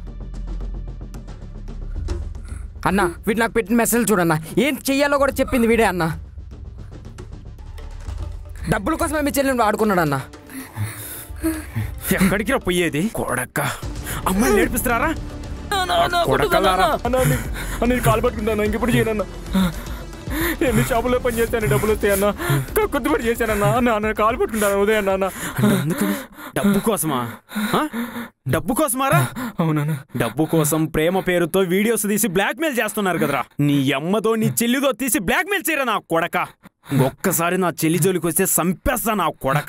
అన్నా, వీడు నాకు పెట్టిన మెసేజ్ చూడన్నా. ఏం చెయ్యాలో కూడా చెప్పింది వీడే అన్నా. డబ్బుల కోసమే మీ చెల్లెని వాడుకున్నాడు అన్నా. ఎక్కడికి రా పోయేది? కొడక్క, అమ్మాయిని నేర్పిస్తారా? కాలు పట్టుకుంటాను, ఇంకెప్పుడు చేయనన్నా. ఎన్ని షాపులో పని చేస్తాను, డబ్బులు వస్తాయన్నా. కొద్దిపడి చేశానన్నా. అన్న కాలు పట్టుకుంటాను, ఉదయం అన్న. డబ్బు కోసమా? డబ్బు కోసమారా? అవునన్నా. డబ్బు కోసం ప్రేమ పేరుతో వీడియోస్ తీసి బ్లాక్మెయిల్ చేస్తున్నారు కదరా. నీ అమ్మతో నీ చెల్లితో తీసి బ్లాక్మెయిల్ చేయరా నా కొడక. ఒక్కసారి నా చెల్లి జోలికి వస్తే సంపేస్తా నా కొడక.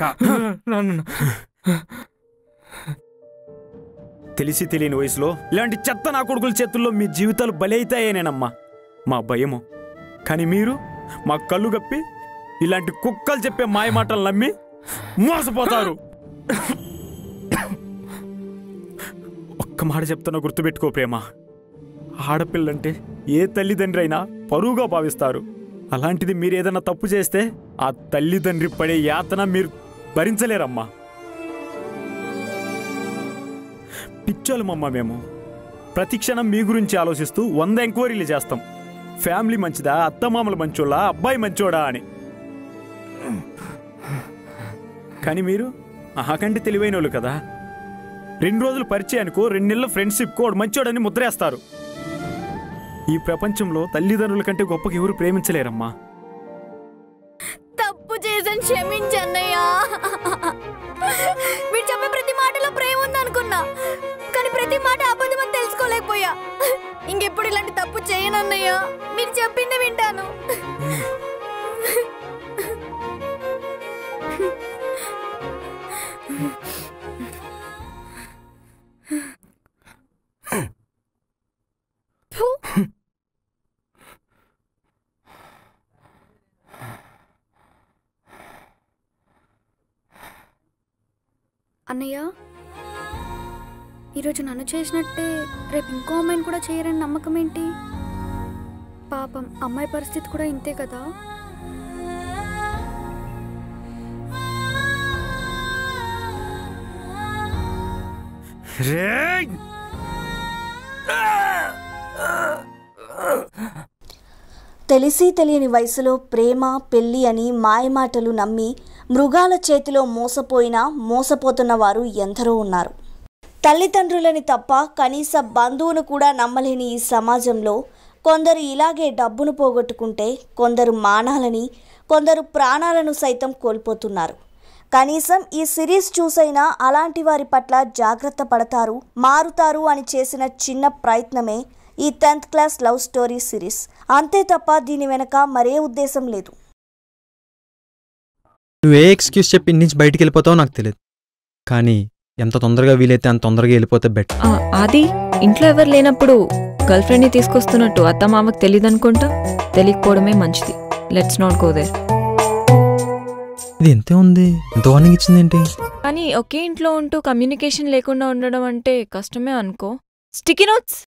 తెలిసి తెలియని వయసులో ఇలాంటి చెత్త నా కొడుకుల చేతుల్లో మీ జీవితాలు బలైతాయేనేనమ్మా మా భయము. కానీ మీరు మా కళ్ళు గప్పి ఇలాంటి కుక్కలు చెప్పే మాయ మాటలు నమ్మి మోసపోతారు. ఒక్క మాట చెప్తున్నా, గుర్తుపెట్టుకో ప్రేమ. ఆడపిల్లంటే ఏ తల్లిదండ్రి అయినా పరువుగా భావిస్తారు. అలాంటిది మీరు ఏదైనా తప్పు చేస్తే ఆ తల్లిదండ్రి పడే యాతన మీరు భరించలేరమ్మా. పిచ్చోళ్ళమమ్మా మేము. ప్రతి క్షణం మీ గురించి ఆలోచిస్తూ 100 ఎంక్వైరీలు చేస్తాం. ఫ్యామిలీ మంచిదా, అత్తమామలు మంచోళ్ళా, అబ్బాయి మంచోడా అని. కానీ మీరు ఆకంటే తెలివైన వాళ్ళు కదా. 2 రోజులు పరిచయానికో 2 నెలల ఫ్రెండ్షిప్ కోడ్ మంచోడని ముద్రేస్తారు. ఈ ప్రపంచంలో తల్లిదండ్రుల కంటే గొప్పగా ఎవరు ప్రేమించలేరమ్మా. తప్పు చేసాను, క్షమించన్నయ్యా. మీరు చెప్పే ప్రతి మాటలో ప్రేమ ఉందనుకున్నా, కానీ ప్రతి మాట అబద్ధమని తెలుసుకోలేకపోయా. ఇంకెప్పుడు ఇలాంటి తప్పు చేయనన్నయ్యా. మీరు చెప్పింది వింటాను. అన్నయ్య, ఈరోజు నన్ను చేసినట్టే రేపు ఇంకో అమ్మాయిని కూడా చేయరని నమ్మకం ఏంటి? పాపం అమ్మాయి పరిస్థితి కూడా ఇంతే కదా. తెలిసి తెలియని వయసులో ప్రేమ పెళ్లి అని మాయమాటలు నమ్మి మృగాల చేతిలో మోసపోతున్న వారు ఎందరో ఉన్నారు. తల్లిదండ్రులని తప్ప కనీస బంధువును కూడా నమ్మలేని ఈ సమాజంలో కొందరు ఇలాగే డబ్బును పోగొట్టుకుంటే కొందరు మానాలని, కొందరు ప్రాణాలను సైతం కోల్పోతున్నారు. కనీసం ఈ సిరీస్ చూసైనా అలాంటి వారి పట్ల జాగ్రత్త పడతారు, మారుతారు అని చేసిన చిన్న ప్రయత్నమే ఈ 10th class love story series. అంతే తప్ప దీని వెనక మరే ఉద్దేశం లేదు. నువ్వు ఏ ఎక్స్క్యూజ్ చెప్పి ఇంటి నుంచి బయటికి వెళ్ళిపోతావో నాకు తెలియదు, కానీ ఎంత తొందరగా వీలైతే అంత తొందరగా వెళ్ళిపోతే బెటర్. అది ఇంట్లో ఎవరు లేనప్పుడు గర్ల్ ఫ్రెండ్ని తీసుకొస్తున్నట్టు అత్త మామకు తెలియదు అనుకుంటా. తెలియకపోవడమే మంచిది. Let's not go there. ఇది ఎంతే ఉంది, ఎంత వార్నింగ్ ఇచ్చింది ఏంటి? కానీ ఒకే ఇంట్లో ఉంటూ కమ్యూనికేషన్ లేకుండా ఉండడం అంటే కష్టమే అనుకో. Sticky notes